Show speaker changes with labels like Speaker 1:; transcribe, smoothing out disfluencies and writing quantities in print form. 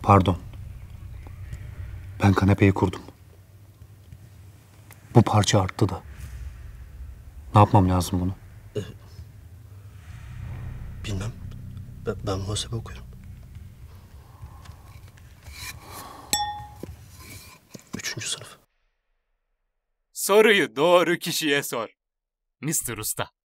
Speaker 1: Pardon. Ben kanepeyi kurdum. Bu parça arttı da. Ne yapmam lazım bunu?
Speaker 2: Bilmem. Ben muhasebe okuyorum. 3. sınıf.
Speaker 3: Soruyu doğru kişiye sor. Mr. Usta.